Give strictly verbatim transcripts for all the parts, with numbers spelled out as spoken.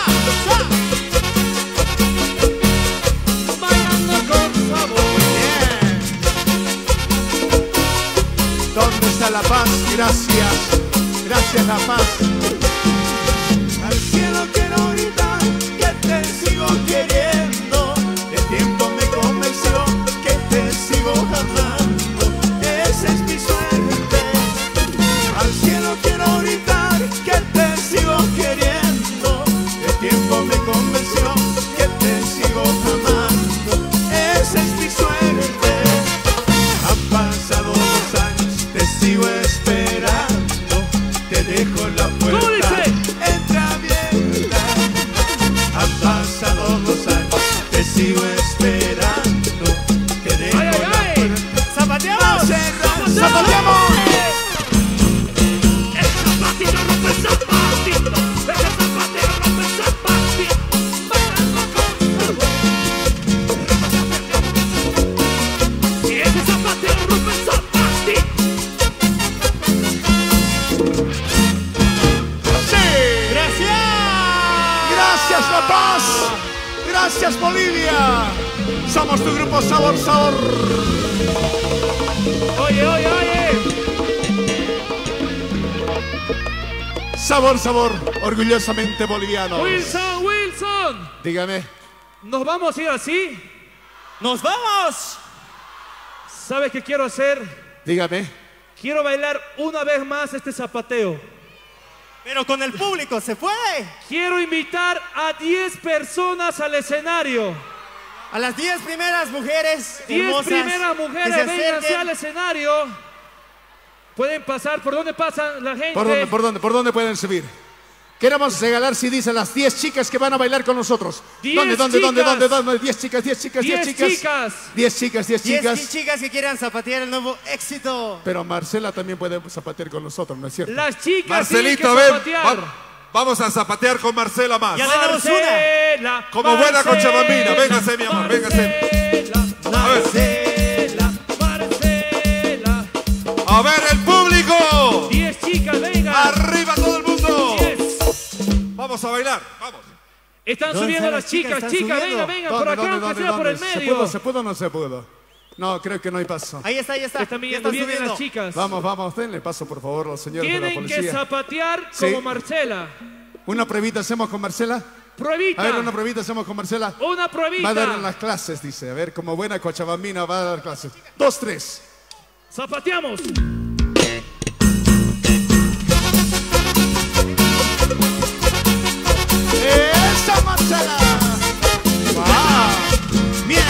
Bailando con sabor. Bien. ¿Dónde está La Paz? Gracias. Gracias, La Paz. Al cielo quiero gritar que te sigo queriendo. El tiempo me convenció que te sigo amando. Esa es mi suerte. Al cielo quiero gritar que te sigo queriendo. El tiempo me convenció que te sigo amando. Esa es mi suerte. Han pasado dos años, te sigo esperando. Te dejo la puerta entreabierta. Han pasado dos años, te sigo esperando. Te dejo Ay, ay, la ay. puerta. ¡Zapateamos! Cerrada. ¡Zapateamos! El zapatito rompe el zapatito. Ese zapatero rompe el zapatito. Bailando con sabor. Y ese zapatero rompe el zapatito. ¡Sí! ¡Gracias! Gracias, La Paz. Gracias, Bolivia. Somos tu grupo Sabor, Sabor. Oye, oye, oye. Sabor, Sabor. Orgullosamente boliviano. Wilson, Wilson. Dígame. ¿Nos vamos a ir así? ¡Nos vamos! ¿Sabes qué quiero hacer? Dígame. Quiero bailar una vez más este zapateo. Pero con el público, ¿se puede? Quiero invitar a diez personas al escenario. A las diez primeras mujeres diez hermosas primeras que mujeres, se vénganse acerquen. al escenario. Pueden pasar. ¿Por dónde pasan la gente? ¿Por dónde, por dónde, por dónde pueden subir? Queremos regalar C Ds a las diez chicas que van a bailar con nosotros. diez ¿Dónde, dónde, dónde, chicas. dónde, dónde? diez chicas, diez chicas, diez diez chicas. chicas. diez chicas, diez Diez chicas. chicas que quieran zapatear el nuevo éxito. Pero Marcela también puede zapatear con nosotros, ¿no es cierto? Las chicas Marcelito, tienen que ven. zapatear. Va- vamos a zapatear con Marcela más. Ya tenemos una. Marcela, Como buena Marcela, cochabambina. Véngase, mi amor, véngase. Marcela, A ver. Marcela, Marcela. A ver, el público. diez chicas, vengan. Arriba todo el mundo. diez. Vamos a bailar. Vamos. Están ¿Dónde subiendo están las las chicas? chicas, ¿Están chicas, subiendo? vengan, vengan por acá, aunque sea por el ¿Se medio. pudo, se pudo o no se pudo? No, creo que no hay paso. Ahí está, ahí está. Están Ya viendo, están vienen subiendo. las chicas. Vamos, vamos, denle paso, por favor, los señores de la Tienen que policía. zapatear Sí. como Marcela. Una pruebita hacemos con Marcela. Pruebita. A ver, una pruebita hacemos con Marcela. Una pruebita. Va a dar en las clases, dice. A ver, como buena cochabambina va a dar clases. Dos, tres. Zapateamos. ¡Esa Marcela! ¡Wow! ¡Bien!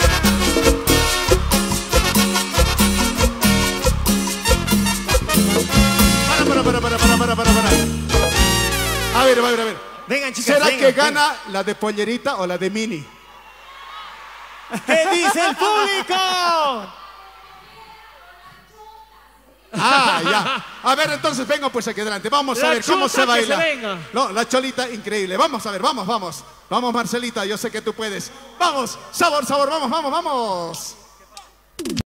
Para, para, para, para, para, para, para. A ver, a ver, a ver. Vengan, chicas. ¿Será vengan, que vengan. gana la de pollerita o la de mini? ¿Qué dice el público? Ah, ya. A ver, entonces vengo pues aquí adelante. Vamos a La ver cómo chota se que baila. se venga. No, la cholita increíble. Vamos a ver, vamos, vamos. Vamos, Marcelita, yo sé que tú puedes. Vamos, sabor, sabor, vamos, vamos, vamos.